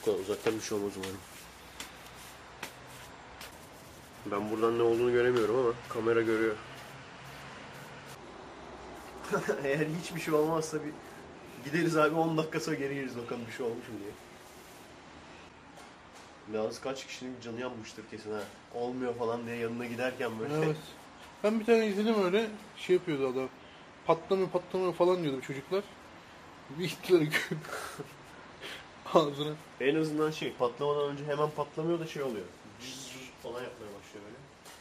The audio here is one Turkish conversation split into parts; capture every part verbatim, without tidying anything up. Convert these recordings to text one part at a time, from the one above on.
Bu kadar uzaktan bir şey olmaz umarım. Ben buradan ne olduğunu göremiyorum ama kamera görüyor. Eğer hiçbir şey olmazsa bir gideriz abi, on dakika sonra geri geliriz bakalım bir şey olmuş mu diye. Yalnız kaç kişinin canı yanmıştır kesin ha. Olmuyor falan diye yanına giderken böyle. Evet. Ben bir tane izledim öyle, şey yapıyordu adam. Patlamıyor patlamıyor falan diyordu çocuklar. Bir gittiler ağzına. En azından şey, patlamadan önce hemen patlamıyor da şey oluyor. Cız falan yapmaya başlıyor böyle.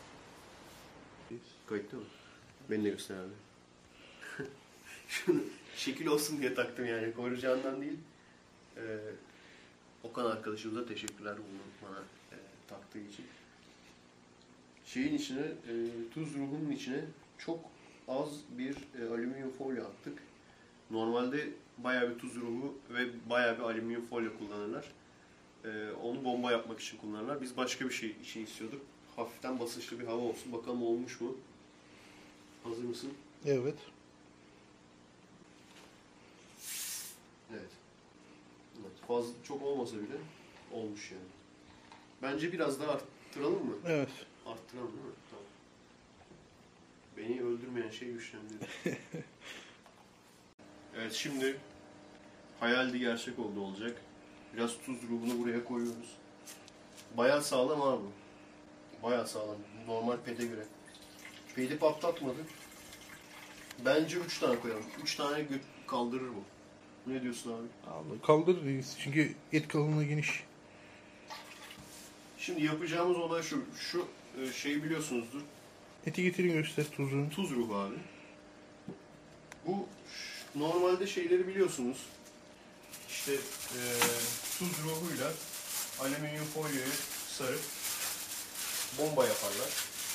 Kayıtlı mı? Beni de göster abi. Şunu şekil olsun diye taktım yani, koruyacağından değil. Ee, Okan arkadaşımıza teşekkürler bunu bana e, taktığı için. Şeyin içine, e, tuz ruhunun içine çok az bir e, alüminyum folyo attık. Normalde bayağı bir tuz ruhu ve bayağı bir alüminyum folyo kullanırlar. E, onu bomba yapmak için kullanırlar. Biz başka bir şey için istiyorduk. Hafiften basınçlı bir hava olsun. Bakalım olmuş mu? Hazır mısın? Evet. Evet. Evet. Fazla çok olmasa bile olmuş yani. Bence biraz daha arttıralım mı? Evet. Arttıralım değil mi? Tamam. Beni öldürmeyen şey güçlendirir. Evet, şimdi hayaldi gerçek oldu olacak. Biraz tuz ruhunu buraya koyuyoruz. Bayağı sağlam abi bu. Bayağı sağlam. Normal pede göre. Pedi patlatmadı. Bence üç tane koyalım. üç tane kaldırır bu. Ne diyorsun abi? Abi kaldır çünkü et kalınlığı geniş. Şimdi yapacağımız olay şu. Şu şeyi biliyorsunuzdur. Eti getirin göster tuzunu. Tuz ruhu abi. Bu normalde şeyleri biliyorsunuz. İşte e, tuz ruhuyla alüminyum folyoyu sarıp bomba yaparlar.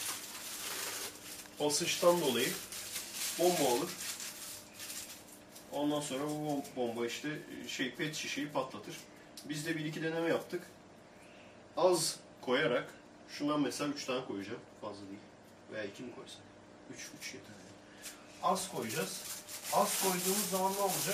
Basınçtan dolayı bomba olur. Ondan sonra bu bomba işte şey pet şişeyi patlatır. Biz de bir iki deneme yaptık. Az koyarak, şundan mesela üç tane koyacağım. Fazla değil. Veya iki mi koysam? üç, üç yeter. Az koyacağız. Az koyduğumuz zaman ne olacak?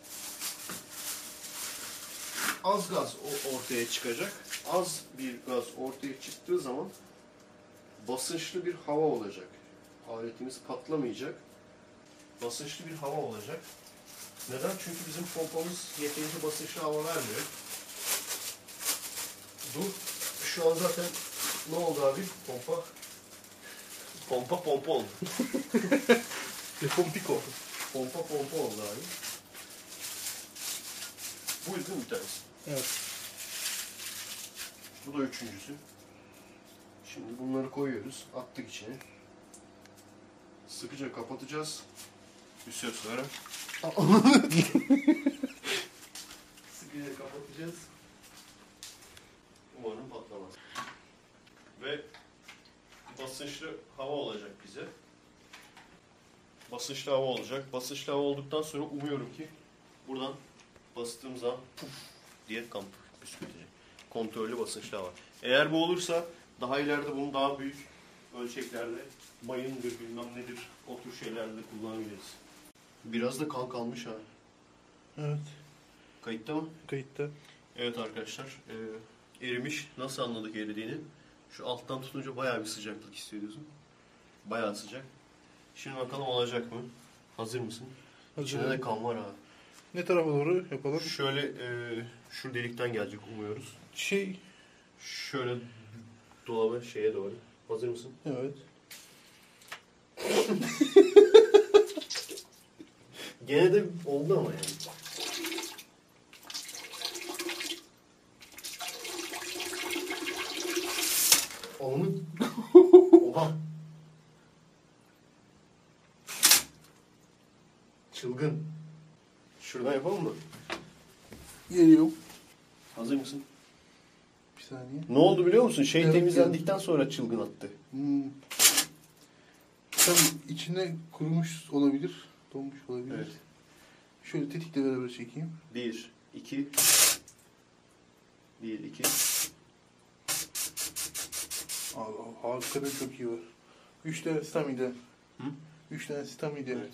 Az gaz ortaya çıkacak. Az bir gaz ortaya çıktığı zaman basınçlı bir hava olacak. Aletimiz patlamayacak. Basınçlı bir hava olacak. Neden? Çünkü bizim pompamız yeterince basınçlı hava vermiyor. Dur. Şu an zaten ne oldu abi? Pompa. Pompa pompa oldu. Pompiko. Pompa pompa oldu abi. Bu değil mi bir tanesi? Evet. Bu da üçüncüsü. Şimdi bunları koyuyoruz. Attık içine. Sıkıca kapatacağız. Bir süre sonra. Sıkıca kapatacağız. Umarım patlamaz. Ve basınçlı hava olacak bize. Basınçlı hava olacak. Basınçlı hava olduktan sonra umuyorum ki buradan bastığım zaman puf diye kamp püskürtecek. Kontrollü basınçlı hava. Eğer bu olursa daha ileride bunu daha büyük ölçeklerde mayındır bilmem nedir o tür şeylerde kullanabiliriz. Biraz da kan kalmış ha. Evet. Kayıtta mı? Kayıtta. Evet arkadaşlar. E, erimiş. Nasıl anladık eridiğini? Şu alttan tutunca bayağı bir sıcaklık hissediyorsun. Bayağı sıcak. Şimdi bakalım olacak mı? Hazır mısın? Hazır. İçinde de kan var ha. Ne tarafa doğru yapalım? Şöyle e, şu delikten gelecek umuyoruz. Şey. Şöyle dolaba şeye doğru. Hazır mısın? Evet. Gene de oldu ama yani. Onu... Oha. Çılgın. Şuradan yapalım mı? Geliyorum. Hazır mısın? Bir saniye. Ne oldu biliyor musun? Şey Evet, temizlendikten sonra çılgın attı. Hmm. Tabii içine kurumuş olabilir. Donmuş olabilir. Evet. Şöyle tetikle beraber çekeyim. Bir, iki. Bir, iki. Aa, hakikaten çok iyi var. Üç tane stamide. Hı? Üç tane stamide. Evet.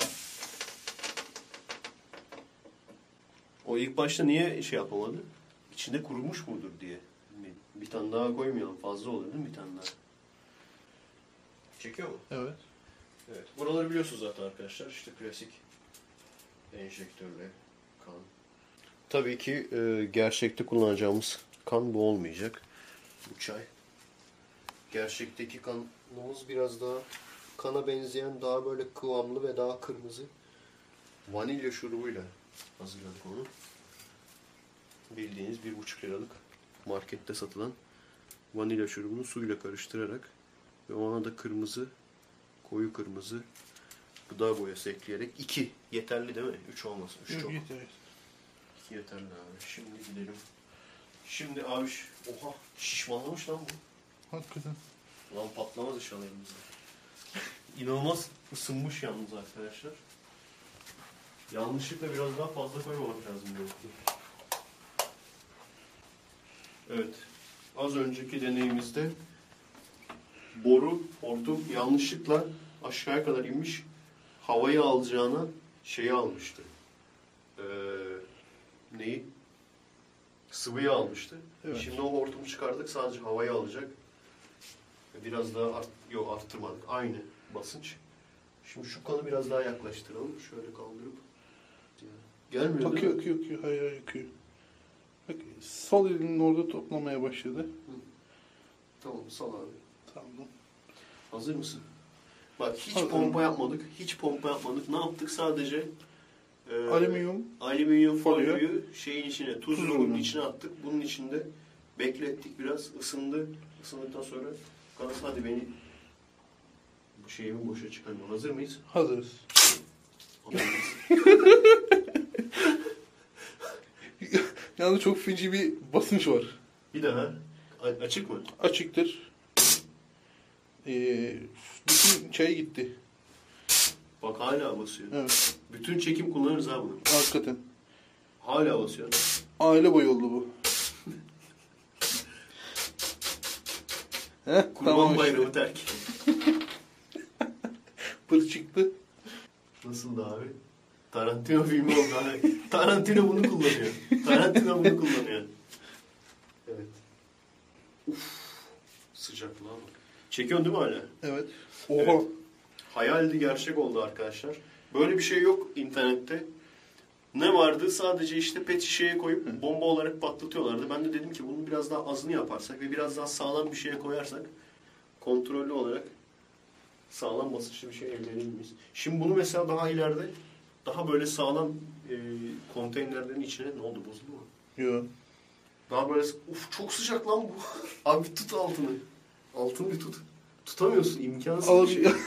O ilk başta niye şey yapamadı? içinde kurumuş mudur diye. Bir tane daha koymayalım. Fazla olur değil mi bir tane daha? Çekiyor mu? Evet. Evet. Buraları biliyorsunuz zaten arkadaşlar. İşte klasik enjektörle kan. Tabii ki e, gerçekte kullanacağımız kan bu olmayacak. Bu çay. Gerçekteki kanımız biraz daha kana benzeyen, daha böyle kıvamlı ve daha kırmızı. Vanilya şurubuyla hazırladık onu. Bildiğiniz bir buçuk liralık markette satılan vanilya şurubunu suyla karıştırarak ve ona da kırmızı, koyu kırmızı gıda boyası ekleyerek iki yeterli değil mi? Üç olmasın. Üç çok. Yeter. İki yeterli abi. Şimdi gidelim. Şimdi abi, oha şişmanlamış lan bu. Hakikaten. Lan patlamaz inşallah elimizde. İnanılmaz ısınmış yalnız arkadaşlar. Yanlışlıkla biraz daha fazla koymamak lazım belki. Evet. Az önceki deneyimizde boru, hortum yanlışlıkla aşağıya kadar inmiş. Havayı alacağına şeyi almıştı. Ee, neyi? Sıvıyı almıştı. Evet. Şimdi o hortumu çıkardık. Sadece havayı alacak. Biraz daha art, yok arttırmadık. Aynı basınç. Şimdi şu kanı biraz daha yaklaştıralım. Şöyle kaldırıp. Gelmiyor değil Akıyor, mi? akıyor, akıyor. Hayır, hayır, akıyor. Bak, sol elinin orada toplamaya başladı. Hı. Tamam, sal abi. Tamam. Hazır mısın? Bak hiç Hazırım. pompa yapmadık. Hiç pompa yapmadık. Ne yaptık? Sadece e, Alüminyum. alüminyum Folyo. folyoyu şeyin içine, tuz Tuz ruhunun ruhunun. içine attık. Bunun içinde beklettik biraz. Isındı. Isındıktan sonra kanısı hadi beni bu şeyimi boşa çıkarma. Hazır mıyız? Hazırız. Yalnız çok feci bir basınç var. Bir daha. A- açık mı? Açıktır. Ee, bütün çay gitti. Bak hala basıyor. Evet. Bütün çekim kullanırız ha bunu. Hakikaten. Hala basıyor. Aile boyu oldu bu. Heh, Kurban tamam bayramı işte. terk. Pır çıktı. Nasıldı abi? Tarantino filmi oldu abi. Tarantino bunu kullanıyor. Tarantino bunu kullanıyor. Evet. Uf. Sıcaklığa bak. Çekiyorsun değil mi hala? Evet. Oha. Evet. Hayaldi gerçek oldu arkadaşlar. Böyle bir şey yok internette. Ne vardı? Sadece işte pet şişeye koyup bomba olarak patlatıyorlardı. Ben de dedim ki bunun biraz daha azını yaparsak ve biraz daha sağlam bir şeye koyarsak kontrollü olarak sağlam basınçlı bir şey elde edebilir miyiz? Şimdi bunu mesela daha ileride daha böyle sağlam e, konteynerlerin içine ne oldu, bozuldu mu? Yok. Daha böyle uf çok sıcak lan bu. Abi tut altını. Altını bir tut. Tutamıyorsun, imkansız bir şey. Abi,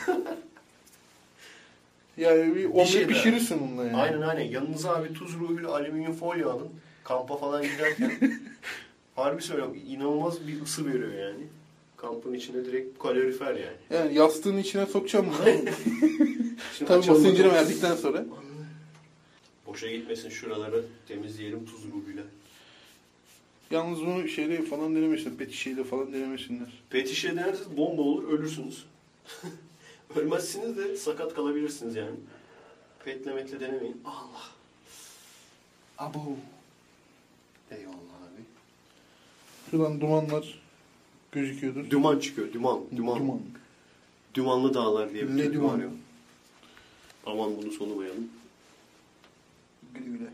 yani bir omlet şey daha. pişirirsin bununla yani. Aynen aynen. Yanınıza abi tuz ruhuyla alüminyum folyo alın. Kampa falan giderken. Harbi söylüyorum, inanılmaz bir ısı veriyor yani. Kampın içine direkt kalorifer yani. Yani yastığın içine sokacağım bunu. Şimdi Tabii açalım basıncını bakalım. verdikten sonra. Boşa gitmesin, şuraları temizleyelim tuz ruhuyla. Yalnız bunu şeyle falan denemesin. Pet şişeyle falan denemesinler. Pet şişe denerseniz bomba olur, ölürsünüz. Ölmezsiniz de sakat kalabilirsiniz yani. Petle metle denemeyin. Allah. Abo. Eyvallah abi. Şuradan dumanlar gözüküyordur. Duman çıkıyor, duman. Duman. Duman. Dumanlı dağlar diye bir Ne türkü duman? var ya. Aman bunu solumayalım. Güle güle.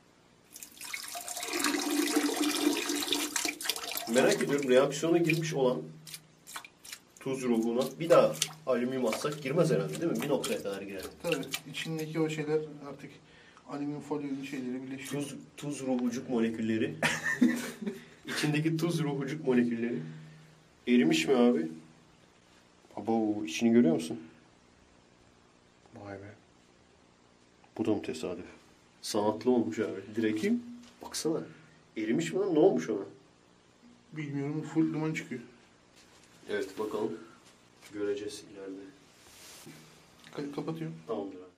Merak ediyorum, reaksiyona girmiş olan tuz ruhuna bir daha alüminyum atsak girmez herhalde değil mi? Bir noktaya kadar girer. Tabii içindeki o şeyler artık alüminyum folyonun şeyleri birleşiyor. Tuz, tuz ruhucuk molekülleri. İçindeki tuz ruhucuk molekülleri. Erimiş mi abi? Abo, içini görüyor musun? Vay be. Bu da mı tesadüf? Sanatlı olmuş abi. Direkt Kim? baksana. Erimiş mi lan? Ne olmuş ona? Bilmiyorum, full duman çıkıyor. Evet bakalım. Göreceğiz ileride. Ka- kapatıyorum. Tamamdır abi.